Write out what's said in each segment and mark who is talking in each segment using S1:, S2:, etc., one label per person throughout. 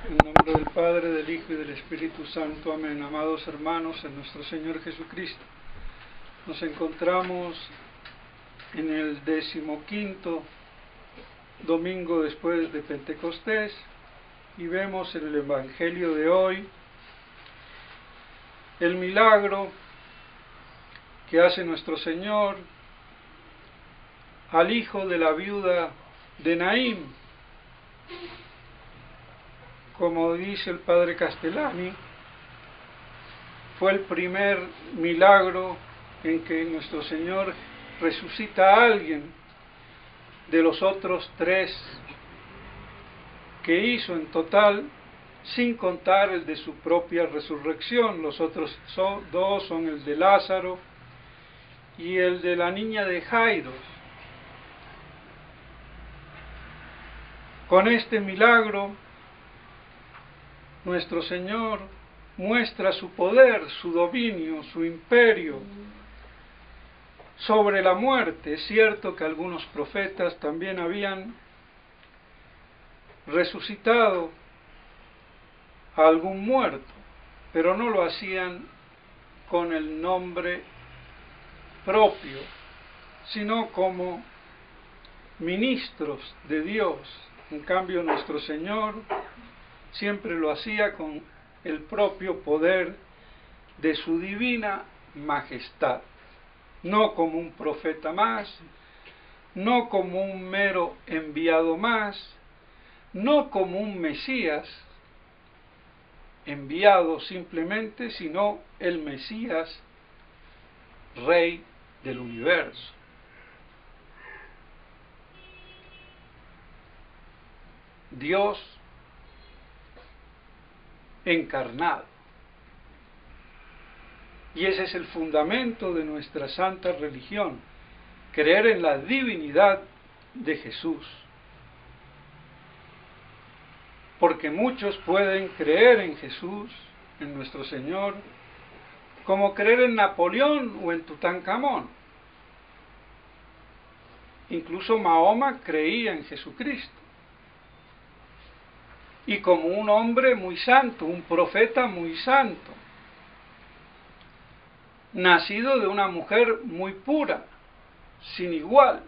S1: En nombre del Padre, del Hijo y del Espíritu Santo. Amén. Amados hermanos, en nuestro Señor Jesucristo, nos encontramos en el 15º domingo después de Pentecostés y vemos en el Evangelio de hoy el milagro que hace nuestro Señor al hijo de la viuda de Naín. Como dice el padre Castellani, fue el primer milagro en que nuestro Señor resucita a alguien de los otros 3 que hizo en total, sin contar el de su propia resurrección. Los otros 2 son el de Lázaro y el de la niña de Jairo. Con este milagro, nuestro Señor muestra su poder, su dominio, su imperio sobre la muerte. Es cierto que algunos profetas también habían resucitado a algún muerto, pero no lo hacían con el nombre propio, sino como ministros de Dios. En cambio, nuestro Señor siempre lo hacía con el propio poder de su divina majestad, no como un profeta más, no como un mero enviado más, no como un Mesías enviado simplemente, sino el Mesías, Rey del universo. Dios encarnado. Y ese es el fundamento de nuestra santa religión, creer en la divinidad de Jesús. Porque muchos pueden creer en Jesús, en nuestro Señor, como creer en Napoleón o en Tutankamón. Incluso Mahoma creía en Jesucristo. Y como un hombre muy santo, un profeta muy santo, nacido de una mujer muy pura, sin igual.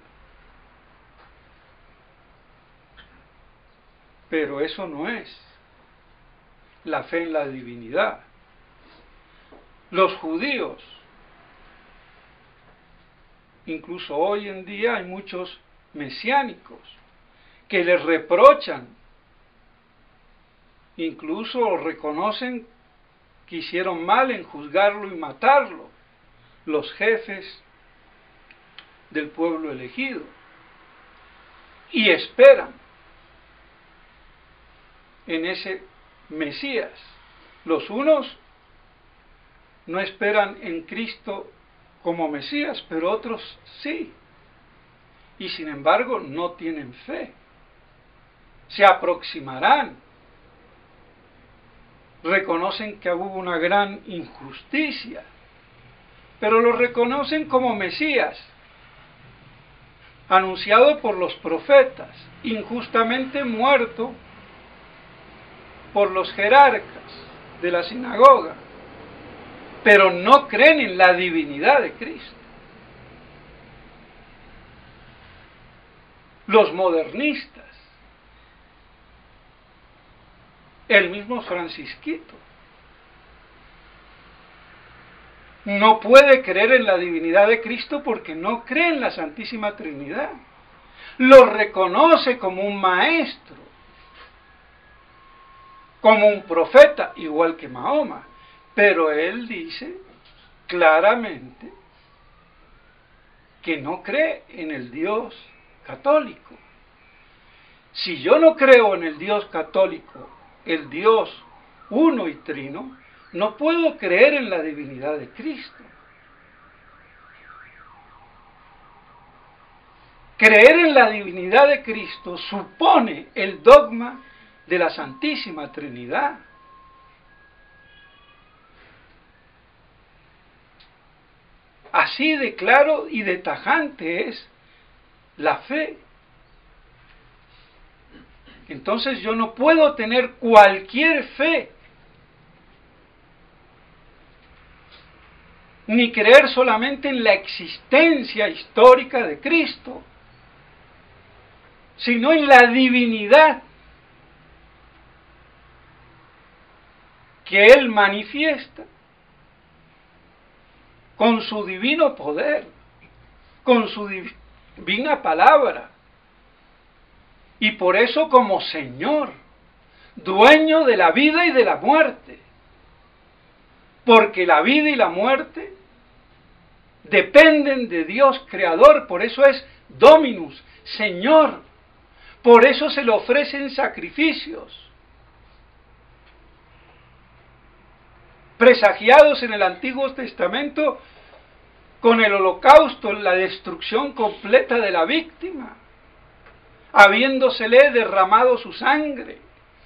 S1: Pero eso no es la fe en la divinidad. Los judíos, incluso hoy en día hay muchos mesiánicos que les reprochan, incluso reconocen que hicieron mal en juzgarlo y matarlo, los jefes del pueblo elegido, y esperan en ese Mesías. Los unos no esperan en Cristo como Mesías, pero otros sí, y sin embargo no tienen fe. Se aproximarán, reconocen que hubo una gran injusticia, pero lo reconocen como Mesías, anunciado por los profetas, injustamente muerto por los jerarcas de la sinagoga, pero no creen en la divinidad de Cristo. Los modernistas, el mismo Francisquito, no puede creer en la divinidad de Cristo porque no cree en la Santísima Trinidad. Lo reconoce como un maestro, como un profeta, igual que Mahoma, pero él dice claramente que no cree en el Dios católico. Si yo no creo en el Dios católico, el Dios uno y trino, no puedo creer en la divinidad de Cristo. Creer en la divinidad de Cristo supone el dogma de la Santísima Trinidad. Así de claro y de tajante es la fe entonces yo no puedo tener cualquier fe, ni creer solamente en la existencia histórica de Cristo, sino en la divinidad que Él manifiesta con su divino poder, con su divina palabra, y por eso como Señor, dueño de la vida y de la muerte, porque la vida y la muerte dependen de Dios Creador, por eso es Dominus, Señor, por eso se le ofrecen sacrificios, presagiados en el Antiguo Testamento con el holocausto, la destrucción completa de la víctima, habiéndosele derramado su sangre,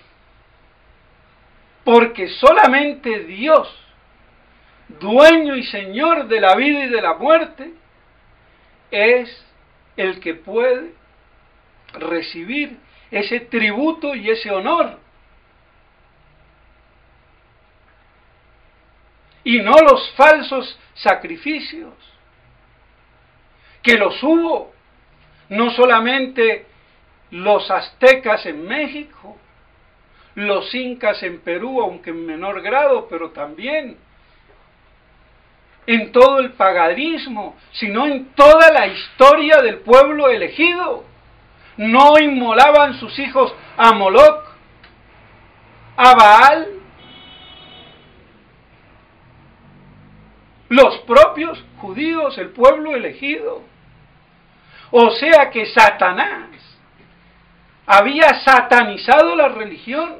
S1: porque solamente Dios, dueño y Señor de la vida y de la muerte, es el que puede recibir ese tributo y ese honor, y no los falsos sacrificios, que los hubo, no solamente los aztecas en México, los incas en Perú, aunque en menor grado, pero también en todo el paganismo, sino en toda la historia del pueblo elegido. No inmolaban sus hijos a Moloch, a Baal. Los propios judíos, el pueblo elegido. O sea que Satanás había satanizado la religión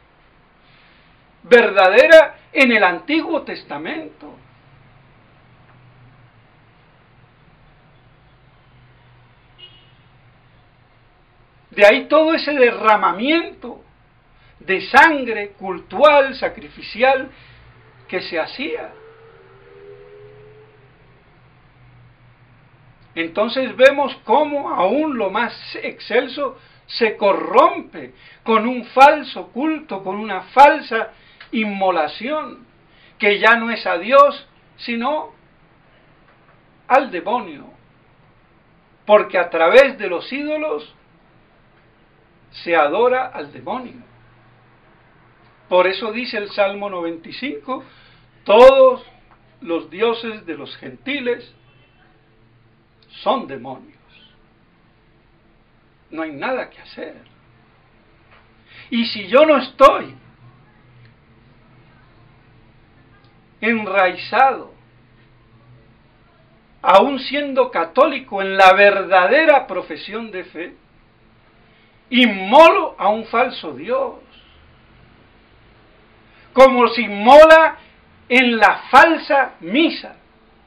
S1: verdadera en el Antiguo Testamento. De ahí todo ese derramamiento de sangre cultual, sacrificial, que se hacía. Entonces vemos cómo aún lo más excelso se corrompe con un falso culto, con una falsa inmolación, que ya no es a Dios, sino al demonio. Porque a través de los ídolos se adora al demonio. Por eso dice el Salmo 95, todos los dioses de los gentiles son demonios. No hay nada que hacer. Y si yo no estoy enraizado, aún siendo católico, en la verdadera profesión de fe, inmolo a un falso Dios, como se inmola en la falsa misa.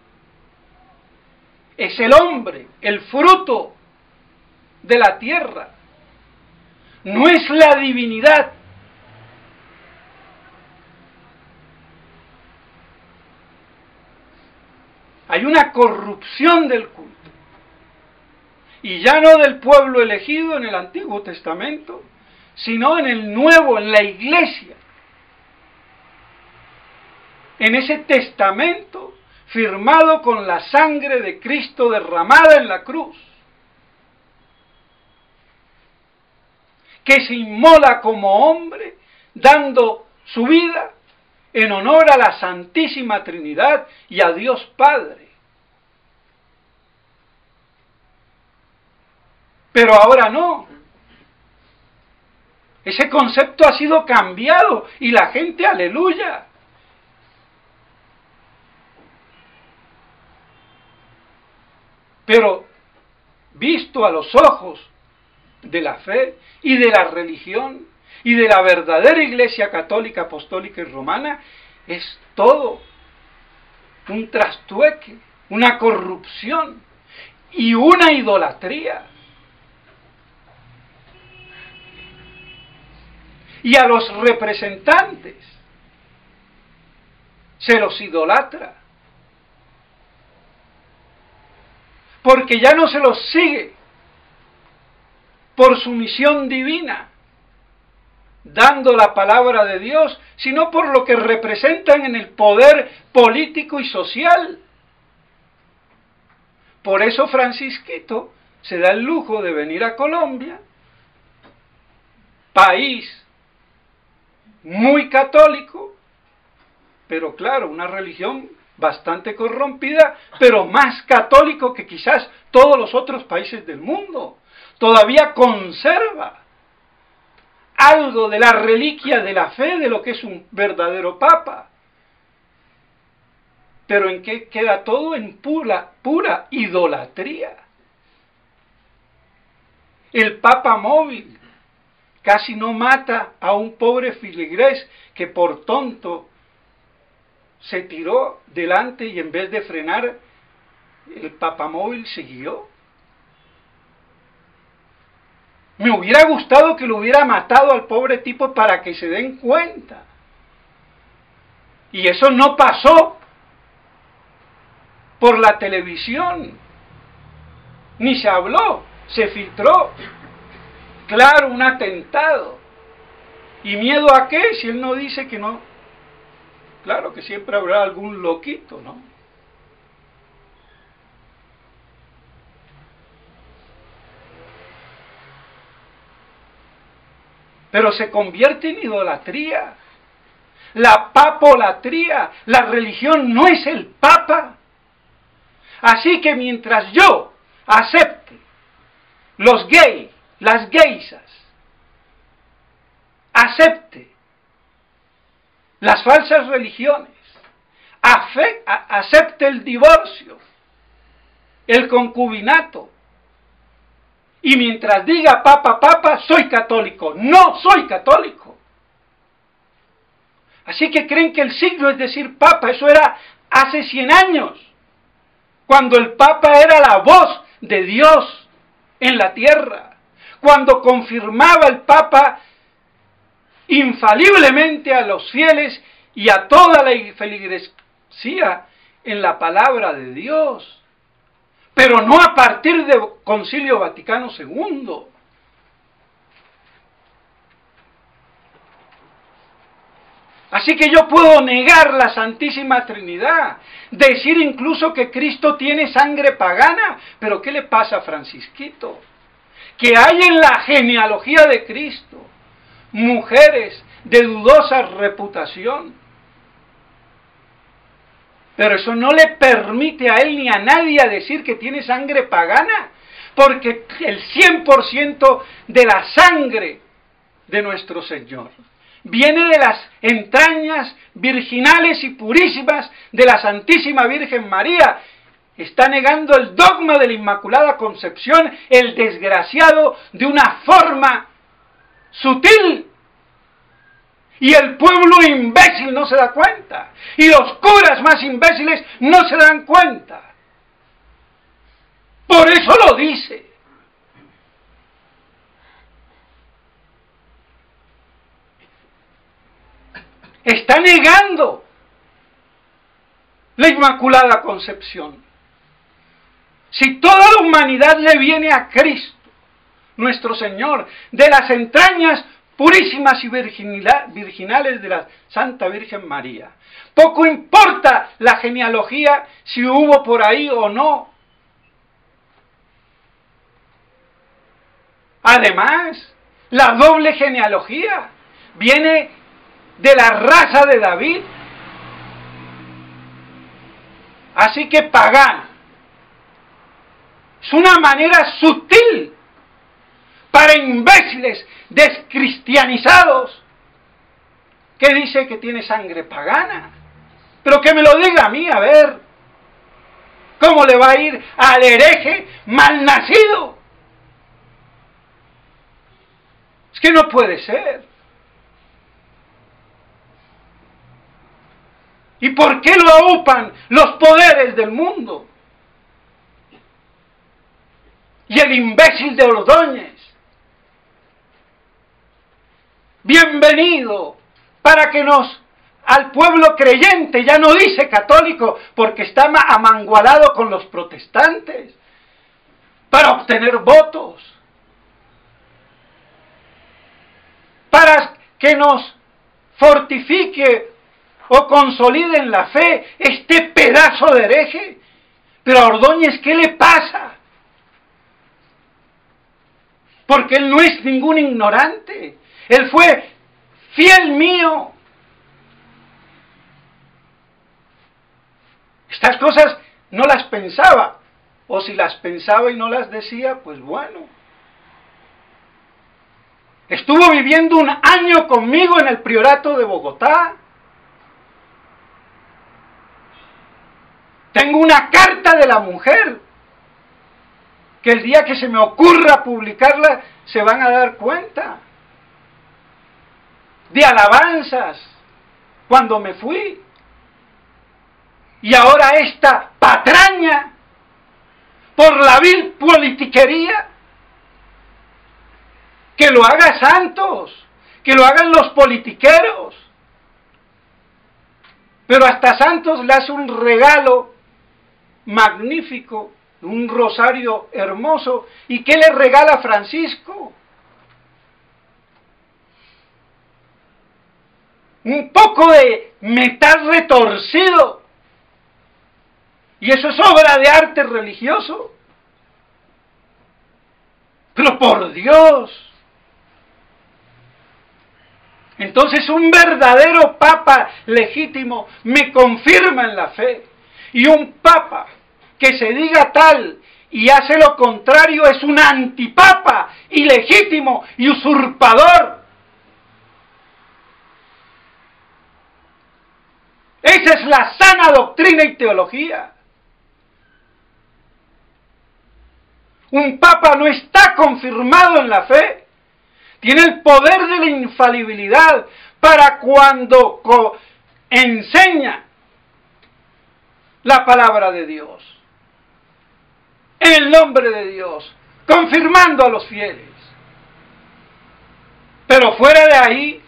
S1: Es el hombre, el fruto de la tierra, no es la divinidad. Hay una corrupción del culto, y ya no del pueblo elegido en el Antiguo Testamento, sino en el Nuevo, en la Iglesia, en ese testamento firmado con la sangre de Cristo derramada en la cruz, que se inmola como hombre, dando su vida en honor a la Santísima Trinidad y a Dios Padre. Pero ahora no. Ese concepto ha sido cambiado y la gente, aleluya. Pero visto a los ojos de la fe y de la religión y de la verdadera Iglesia católica, apostólica y romana, es todo un trastueque, una corrupción y una idolatría. Y a los representantes se los idolatra, porque ya no se los sigue por su misión divina, dando la palabra de Dios, sino por lo que representan en el poder político y social. Por eso Francisquito se da el lujo de venir a Colombia, país muy católico, pero claro, una religión bastante corrompida, pero más católico que quizás todos los otros países del mundo. Todavía conserva algo de la reliquia de la fe de lo que es un verdadero papa. Pero ¿en qué queda todo? En pura idolatría. El papa móvil casi no mata a un pobre filigrés que por tonto se tiró delante y en vez de frenar, el papamóvil siguió. Me hubiera gustado que lo hubiera matado al pobre tipo para que se den cuenta. Y eso no pasó por la televisión, ni se habló, se filtró. Claro, un atentado. ¿Y miedo a qué? Si él no dice que no. Claro que siempre habrá algún loquito, ¿no? Pero se convierte en idolatría. La papolatría. La religión no es el papa. Así que mientras yo acepte los gays, las geisas, acepte las falsas religiones, acepte el divorcio, el concubinato, y mientras diga papa, papa, soy católico. No soy católico. Así que creen que el signo es decir papa, eso era hace 100 años, cuando el papa era la voz de Dios en la tierra, cuando confirmaba el papa infaliblemente a los fieles y a toda la feligresía en la palabra de Dios, pero no a partir del Concilio Vaticano II. Así que yo puedo negar la Santísima Trinidad, decir incluso que Cristo tiene sangre pagana, pero ¿qué le pasa a Francisquito? Que hay en la genealogía de Cristo mujeres de dudosa reputación, pero eso no le permite a él ni a nadie a decir que tiene sangre pagana, porque el 100% de la sangre de nuestro Señor viene de las entrañas virginales y purísimas de la Santísima Virgen María. Está negando el dogma de la Inmaculada Concepción, el desgraciado, de una forma sutil. Y el pueblo imbécil no se da cuenta. Y los curas más imbéciles no se dan cuenta. Por eso lo dice. Está negando la Inmaculada Concepción. Si toda la humanidad le viene a Cristo, nuestro Señor, de las entrañas purísimas y virginales de la Santa Virgen María, poco importa la genealogía, si hubo por ahí o no. Además, la doble genealogía viene de la raza de David. Así que pagana. Es una manera sutil para imbéciles descristianizados que dice que tiene sangre pagana. Pero que me lo diga a mí, a ver, ¿cómo le va a ir al hereje malnacido? Es que no puede ser. ¿Y por qué lo aupan los poderes del mundo? Y el imbécil de Ordóñez, bienvenido para que al pueblo creyente, ya no dice católico, porque está amangualado con los protestantes, para obtener votos, para que nos fortifique o consolide en la fe este pedazo de hereje. Pero a Ordóñez, ¿qué le pasa? Porque él no es ningún ignorante. Él fue fiel mío. Estas cosas no las pensaba. O si las pensaba y no las decía, pues bueno. Estuvo viviendo 1 año conmigo en el Priorato de Bogotá. Tengo una carta de la mujer, que el día que se me ocurra publicarla, se van a dar cuenta. De alabanzas, cuando me fui. Y ahora esta patraña, por la vil politiquería, que lo haga Santos, que lo hagan los politiqueros. Pero hasta Santos le hace un regalo magnífico, un rosario hermoso. ¿Y qué le regala Francisco? Un poco de metal retorcido. Y eso es obra de arte religioso. Pero por Dios. Entonces un verdadero papa legítimo me confirma en la fe. Y un papa que se diga tal y hace lo contrario es un antipapa, ilegítimo y usurpador. Esa es la sana doctrina y teología. Un papa no está confirmado en la fe. Tiene el poder de la infalibilidad para cuando enseña la palabra de Dios, en el nombre de Dios, confirmando a los fieles. Pero fuera de ahí,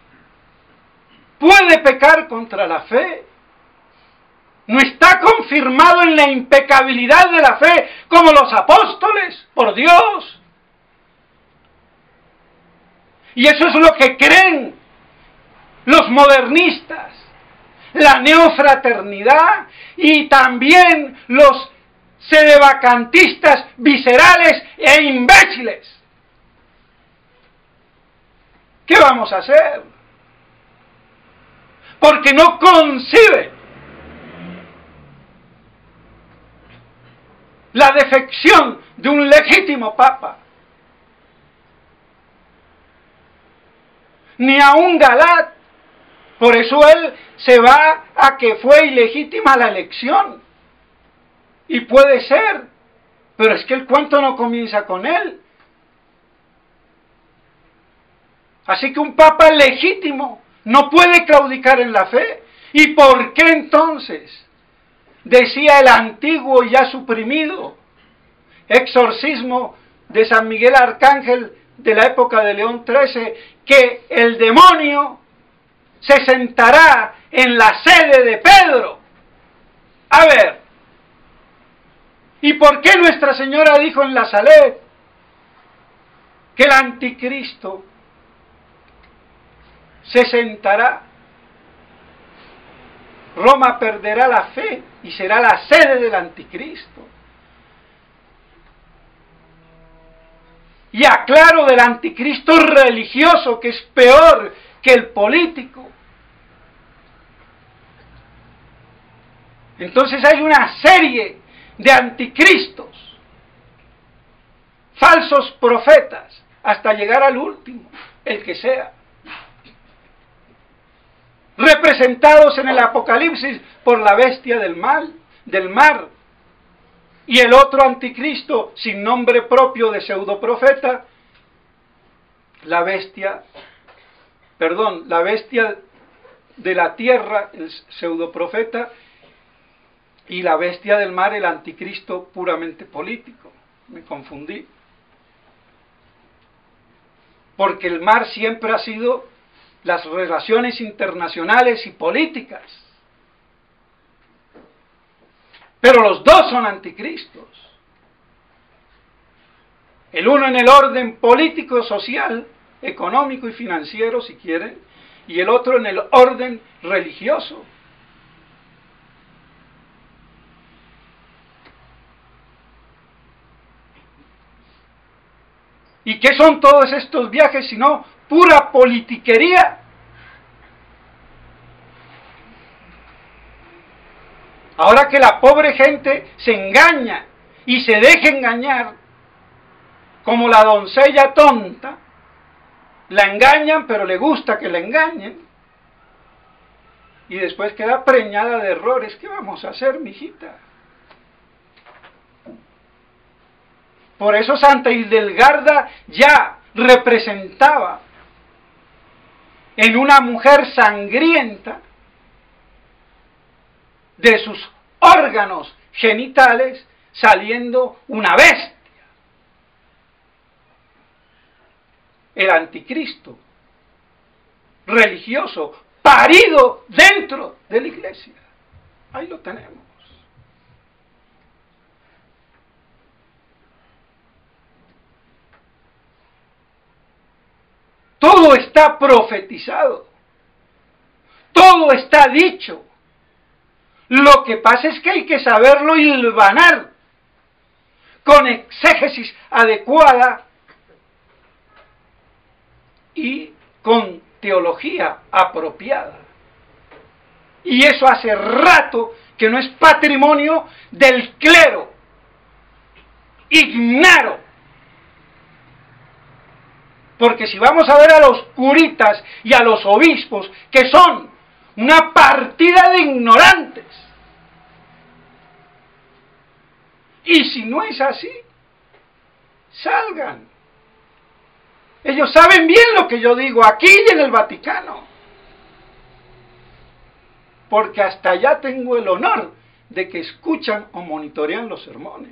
S1: puede pecar contra la fe. No está confirmado en la impecabilidad de la fe como los apóstoles, por Dios. Y eso es lo que creen los modernistas, la neofraternidad y también los sedevacantistas viscerales e imbéciles. ¿Qué vamos a hacer? Porque no conciben la defección de un legítimo papa. Ni a un Galat. Por eso él se va a que fue ilegítima la elección. Y puede ser. Pero es que el cuento no comienza con él. Así que un papa legítimo no puede claudicar en la fe. ¿Y por qué entonces? Decía el antiguo y ya suprimido exorcismo de San Miguel Arcángel de la época de León XIII, que el demonio se sentará en la sede de Pedro. A ver, ¿y por qué Nuestra Señora dijo en la Salet que el anticristo se sentará? Roma perderá la fe y será la sede del anticristo. Y aclaro del anticristo religioso, que es peor que el político. Entonces hay una serie de anticristos, falsos profetas, hasta llegar al último, el que sea, representados en el Apocalipsis por la bestia del mar, y el otro anticristo sin nombre propio de pseudoprofeta, la bestia de la tierra, el pseudoprofeta, y la bestia del mar, el anticristo puramente político. Me confundí. Porque el mar siempre ha sido las relaciones internacionales y políticas. Pero los dos son anticristos. El uno en el orden político-social económico y financiero, si quieren, y el otro en el orden religioso. ¿Y qué son todos estos viajes sino pura politiquería? Ahora que la pobre gente se engaña y se deja engañar, como la doncella tonta, la engañan, pero le gusta que la engañen, y después queda preñada de errores. ¿Qué vamos a hacer, mijita? Por eso Santa Hildegarda ya representaba en una mujer sangrienta de sus órganos genitales saliendo una bestia, el anticristo religioso parido dentro de la iglesia. Ahí lo tenemos. Todo está profetizado, todo está dicho. Lo que pasa es que hay que saberlo hilvanar con exégesis adecuada y con teología apropiada. Y eso hace rato que no es patrimonio del clero. Ignaro. Porque si vamos a ver a los curitas y a los obispos, que son una partida de ignorantes, y si no es así, salgan. Ellos saben bien lo que yo digo aquí y en el Vaticano, porque hasta allá tengo el honor de que escuchan o monitorean los sermones.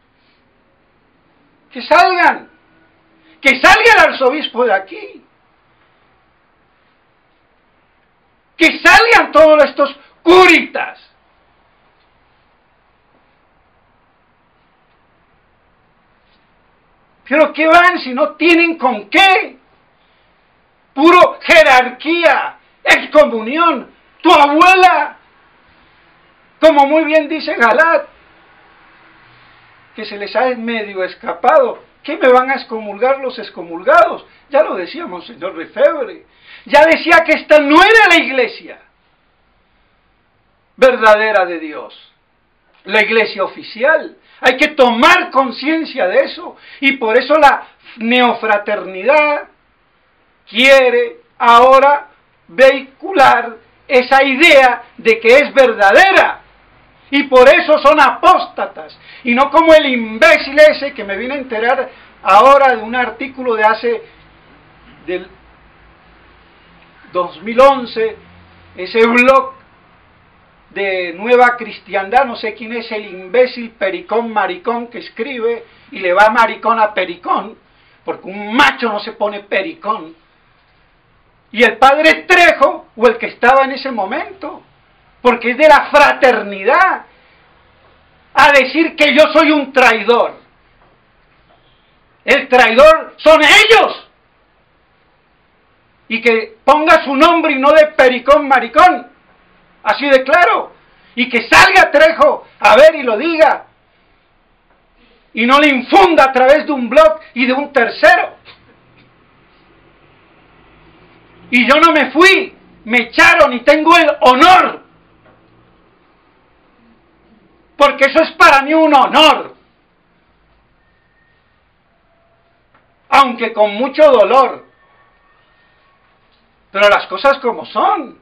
S1: Que salgan. Que salga el arzobispo de aquí. Que salgan todos estos curitas. Pero ¿qué van si no tienen con qué? Puro jerarquía, excomunión. Tu abuela, como muy bien dice Galat, que se les ha medio escapado. ¿Qué me van a excomulgar los excomulgados? Ya lo decía Monseñor Lefebvre. Ya decía que esta no era la iglesia verdadera de Dios. La iglesia oficial. Hay que tomar conciencia de eso. Y por eso la neofraternidad quiere ahora vehicular esa idea de que es verdadera. Y por eso son apóstatas, y no como el imbécil ese que me vine a enterar ahora de un artículo del 2011, ese blog de Nueva Cristiandad, no sé quién es el imbécil pericón maricón que escribe y le va maricón a pericón, porque un macho no se pone pericón, y el padre Trejo, o el que estaba en ese momento, porque es de la fraternidad, a decir que yo soy un traidor. El traidor son ellos. Y que ponga su nombre y no de pericón maricón. Así de claro. Y que salga Trejo a ver y lo diga. Y no le infunda a través de un blog y de un tercero. Y yo no me fui, me echaron y tengo el honor. Porque eso es para mí un honor. Aunque con mucho dolor. Pero las cosas como son.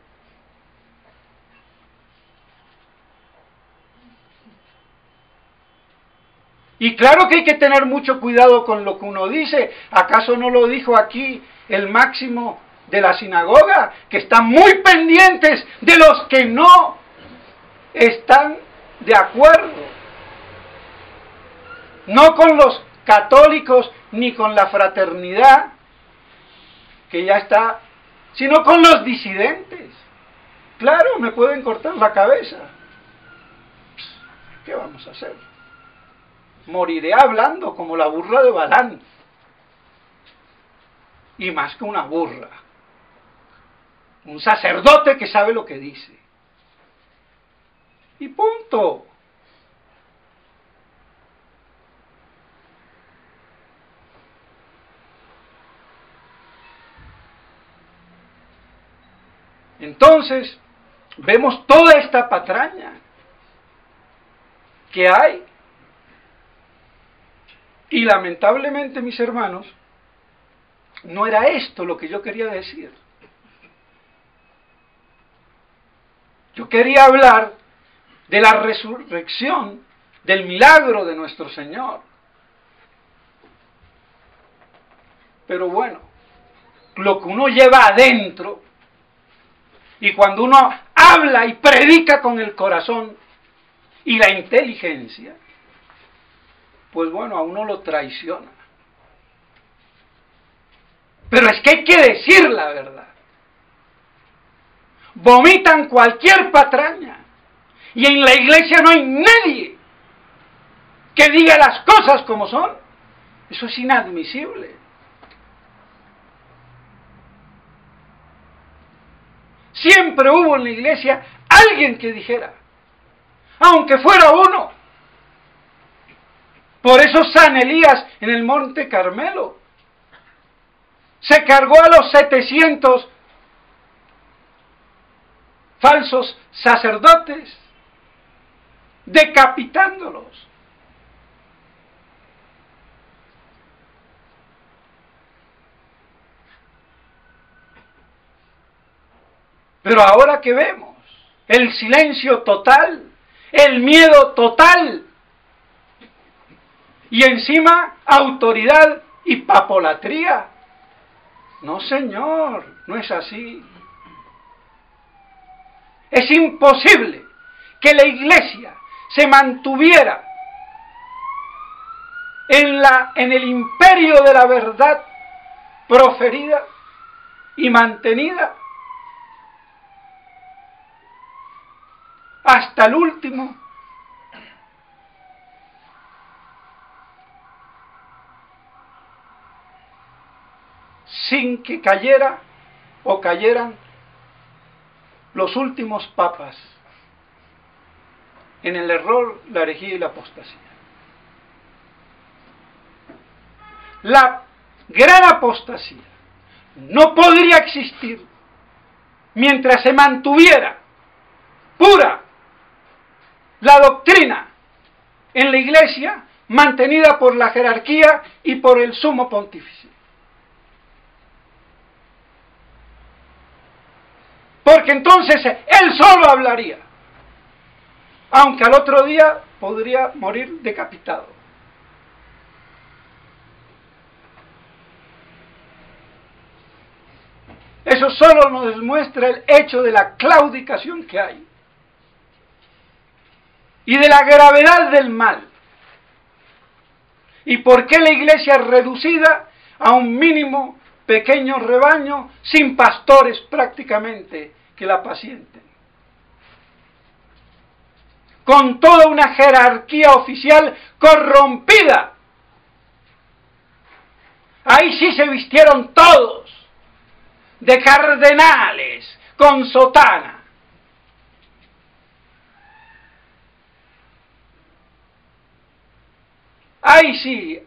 S1: Y claro que hay que tener mucho cuidado con lo que uno dice. ¿Acaso no lo dijo aquí el máximo de la sinagoga? Que están muy pendientes de los que no están de acuerdo, no con los católicos ni con la fraternidad, que ya está, sino con los disidentes. Claro, me pueden cortar la cabeza. ¿Qué vamos a hacer? Moriré hablando como la burra de Balán. y más que una burra. Un sacerdote que sabe lo que dice. Y punto. Entonces, vemos toda esta patraña que hay. Y lamentablemente, mis hermanos, no era esto lo que yo quería decir. Yo quería hablar de la resurrección, del milagro de nuestro Señor. Pero bueno, lo que uno lleva adentro, y cuando uno habla y predica con el corazón y la inteligencia, pues bueno, a uno lo traiciona. Pero es que hay que decir la verdad. Vomitan cualquier patraña. Y en la iglesia no hay nadie que diga las cosas como son. Eso es inadmisible. Siempre hubo en la iglesia alguien que dijera, aunque fuera uno. Por eso San Elías en el Monte Carmelo se cargó a los 700 falsos sacerdotes, decapitándolos. Pero ahora que vemos el silencio total, el miedo total, y encima autoridad y papolatría. No, señor, no es así. Es imposible que la iglesia se mantuviera en el imperio de la verdad proferida y mantenida hasta el último. Sin que cayera o cayeran los últimos papas en el error, la herejía y la apostasía. La gran apostasía no podría existir mientras se mantuviera pura la doctrina en la iglesia mantenida por la jerarquía y por el sumo pontífice. Porque entonces él solo hablaría, aunque al otro día podría morir decapitado. Eso solo nos demuestra el hecho de la claudicación que hay y de la gravedad del mal. ¿Y por qué la iglesia es reducida a un mínimo pequeño rebaño sin pastores prácticamente que la apacienten? Con toda una jerarquía oficial corrompida. Ahí sí se vistieron todos de cardenales con sotana. Ahí sí,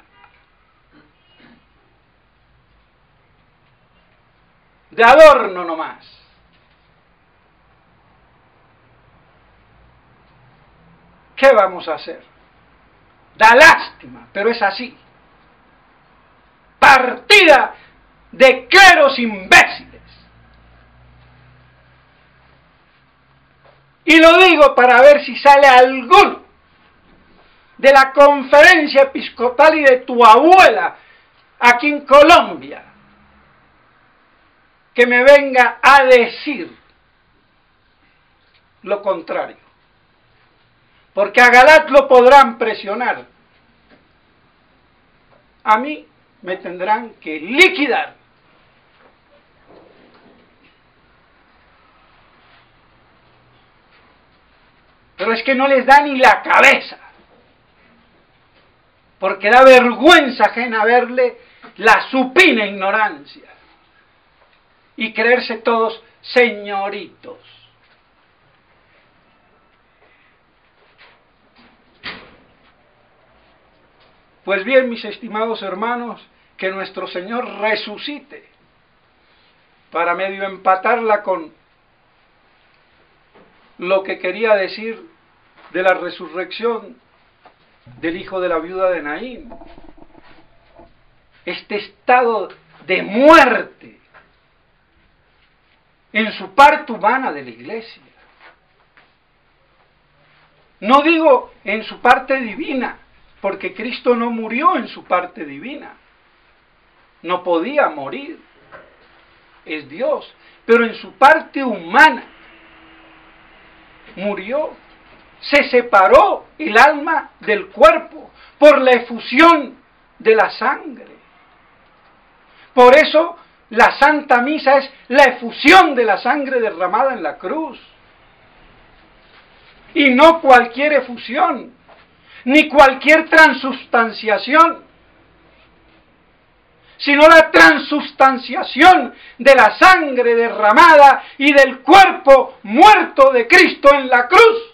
S1: de adorno nomás. ¿Qué vamos a hacer? Da lástima, pero es así. Partida de cleros imbéciles. Y lo digo para ver si sale alguno de la conferencia episcopal y de tu abuela aquí en Colombia que me venga a decir lo contrario. Porque a Galat lo podrán presionar. A mí me tendrán que liquidar. Pero es que no les da ni la cabeza. Porque da vergüenza ajena verle la supina ignorancia. y creerse todos señoritos. Pues bien, mis estimados hermanos, que nuestro Señor resucite para medio empatarla con lo que quería decir de la resurrección del hijo de la viuda de Naín. Este estado de muerte en su parte humana de la iglesia. No digo en su parte divina, porque Cristo no murió en su parte divina. No podía morir. Es Dios. Pero en su parte humana murió. Se separó el alma del cuerpo por la efusión de la sangre. Por eso la Santa Misa es la efusión de la sangre derramada en la cruz. Y no cualquier efusión, ni cualquier transubstanciación, sino la transubstanciación de la sangre derramada y del cuerpo muerto de Cristo en la cruz.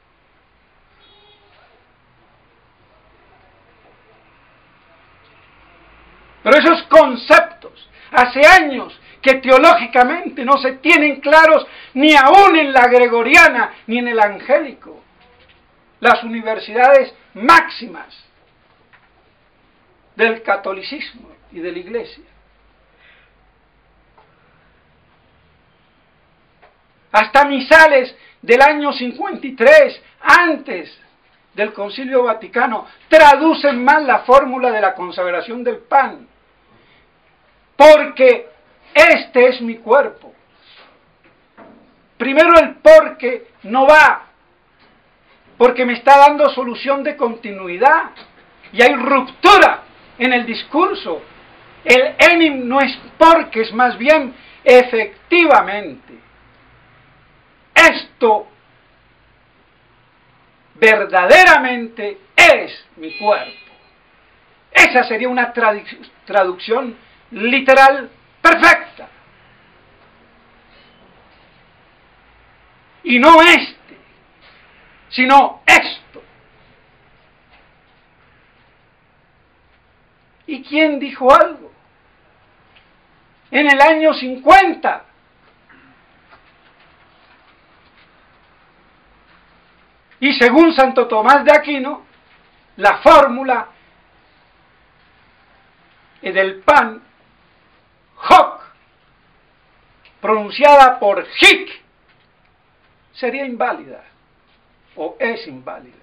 S1: Pero esos conceptos, hace años que teológicamente no se tienen claros ni aún en la gregoriana ni en el angélico, las universidades máximas del catolicismo y de la Iglesia. Hasta misales del año 53, antes del Concilio Vaticano, traducen mal la fórmula de la consagración del pan. Porque este es mi cuerpo. Primero el porque no va, porque me está dando solución de continuidad y hay ruptura en el discurso. El enim no es porque, es más bien efectivamente. Esto verdaderamente es mi cuerpo. Esa sería una traducción literal perfecta. Y no este, sino esto. ¿Y quién dijo algo? En el año 50. Y según Santo Tomás de Aquino, la fórmula del pan, hoc, pronunciada por hic, sería inválida, o es inválida.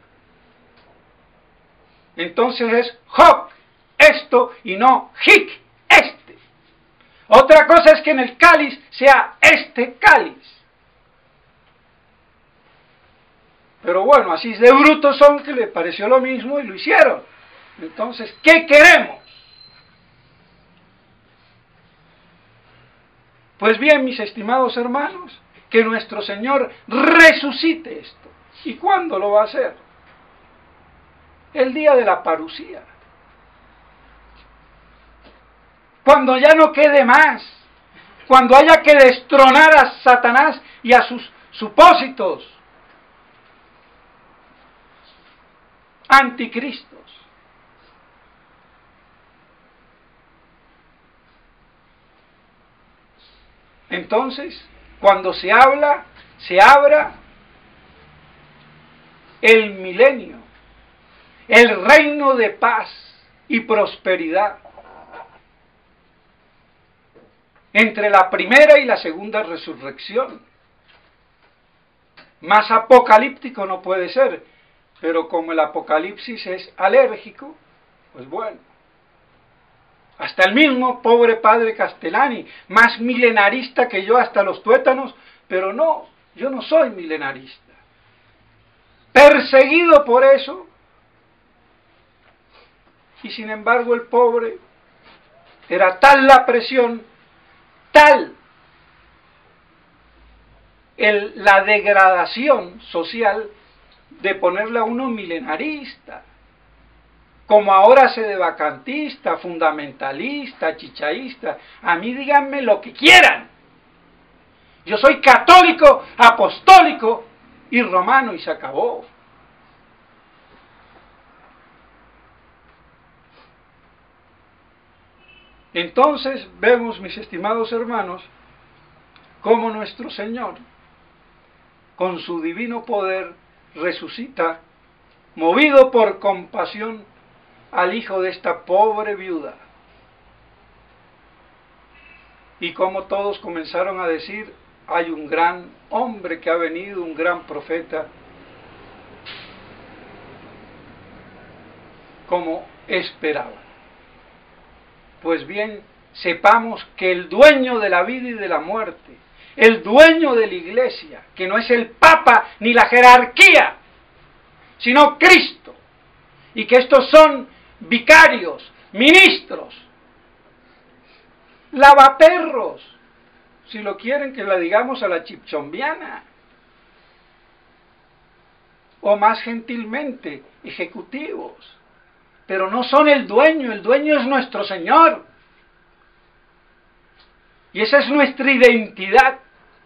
S1: Entonces es hoc, esto, y no hic, este. Otra cosa es que en el cáliz sea este cáliz. Pero bueno, así de brutos son que le pareció lo mismo y lo hicieron. Entonces, ¿qué queremos? Pues bien, mis estimados hermanos, que nuestro Señor resucite esto. ¿Y cuándo lo va a hacer? El día de la parusía. Cuando ya no quede más. Cuando haya que destronar a Satanás y a sus supósitos anticristos. Entonces, cuando se abra el milenio, el reino de paz y prosperidad entre la primera y la segunda resurrección. Más apocalíptico no puede ser, pero como el Apocalipsis es alérgico, pues bueno. Hasta el mismo pobre padre Castellani, más milenarista que yo hasta los tuétanos, pero no, yo no soy milenarista. Perseguido por eso, y sin embargo el pobre, era tal la presión, tal la degradación social de ponerle a uno milenarista. como ahora se de vacantista, fundamentalista, chichaísta. A mí díganme lo que quieran. Yo soy católico, apostólico y romano y se acabó. Entonces vemos, mis estimados hermanos, cómo nuestro Señor, con su divino poder, resucita, movido por compasión, al hijo de esta pobre viuda. Y como todos comenzaron a decir, hay un gran hombre que ha venido, un gran profeta, como esperaba. Pues bien, sepamos que el dueño de la vida y de la muerte, el dueño de la iglesia, que no es el Papa ni la jerarquía, sino Cristo, y que estos son vicarios, ministros, lavaperros, si lo quieren que la digamos a la chipchombiana, o más gentilmente, ejecutivos, pero no son el dueño es nuestro Señor, y esa es nuestra identidad.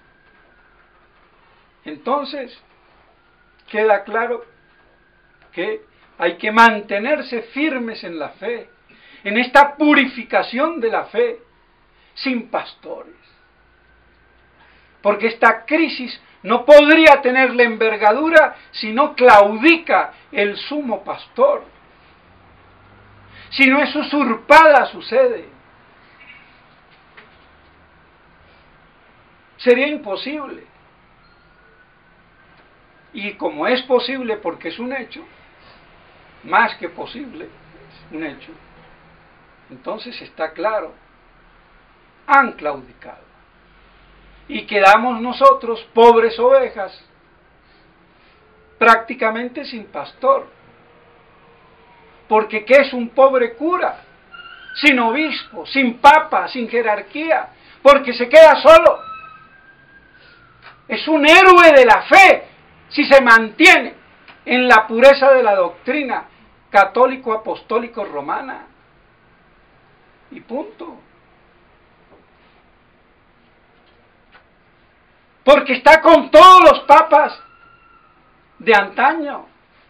S1: Entonces, queda claro que hay que mantenerse firmes en la fe, en esta purificación de la fe, sin pastores. Porque esta crisis no podría tener la envergadura si no claudica el sumo pastor, si no es usurpada su sede. Sería imposible. Y como es posible porque es un hecho, más que posible, es un hecho, entonces está claro, han claudicado. Y quedamos nosotros, pobres ovejas, prácticamente sin pastor. Porque ¿qué es un pobre cura? Sin obispo, sin papa, sin jerarquía, porque se queda solo. Es un héroe de la fe si se mantiene en la pureza de la doctrina católico-apostólico romana. Y punto. Porque está con todos los papas de antaño.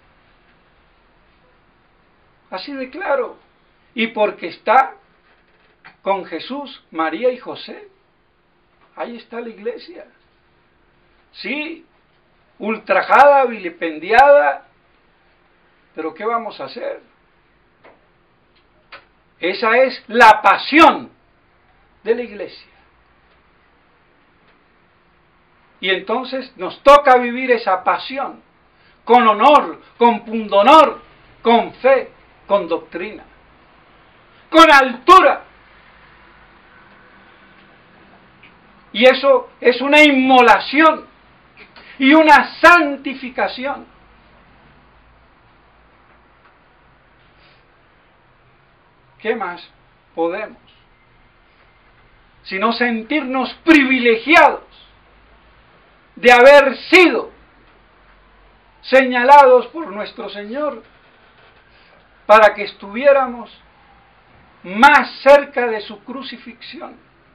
S1: Así de claro. Y porque está con Jesús, María y José. Ahí está la iglesia. Sí, ultrajada, vilipendiada, pero ¿qué vamos a hacer? Esa es la pasión de la iglesia. Y entonces nos toca vivir esa pasión con honor, con pundonor, con fe, con doctrina, con altura. Y eso es una inmolación y una santificación. ¿Qué más podemos? Sino sentirnos privilegiados de haber sido señalados por nuestro Señor para que estuviéramos más cerca de su crucifixión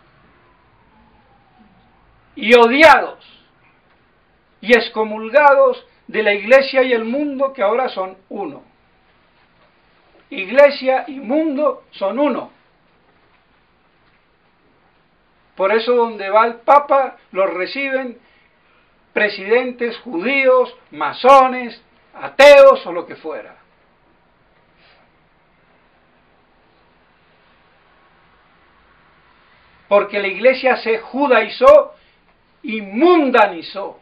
S1: y odiados y excomulgados de la iglesia y el mundo, que ahora son uno. Iglesia y mundo son uno. Por eso donde va el Papa los reciben presidentes judíos, masones, ateos o lo que fuera. Porque la iglesia se judaizó y mundanizó.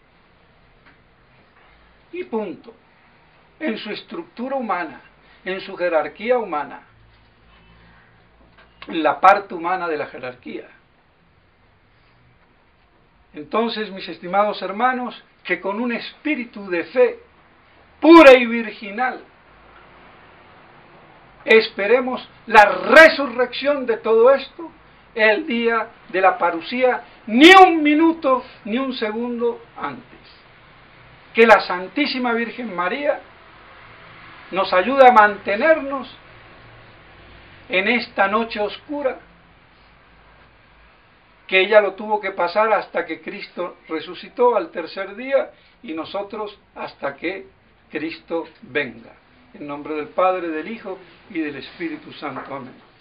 S1: Y punto. En su estructura humana, en su jerarquía humana, en la parte humana de la jerarquía. Entonces, mis estimados hermanos, que con un espíritu de fe pura y virginal esperemos la resurrección de todo esto el día de la parusía, ni un minuto ni un segundo antes. Que la Santísima Virgen María nos ayuda a mantenernos en esta noche oscura, que ella lo tuvo que pasar hasta que Cristo resucitó al tercer día y nosotros hasta que Cristo venga. En nombre del Padre, del Hijo y del Espíritu Santo. Amén.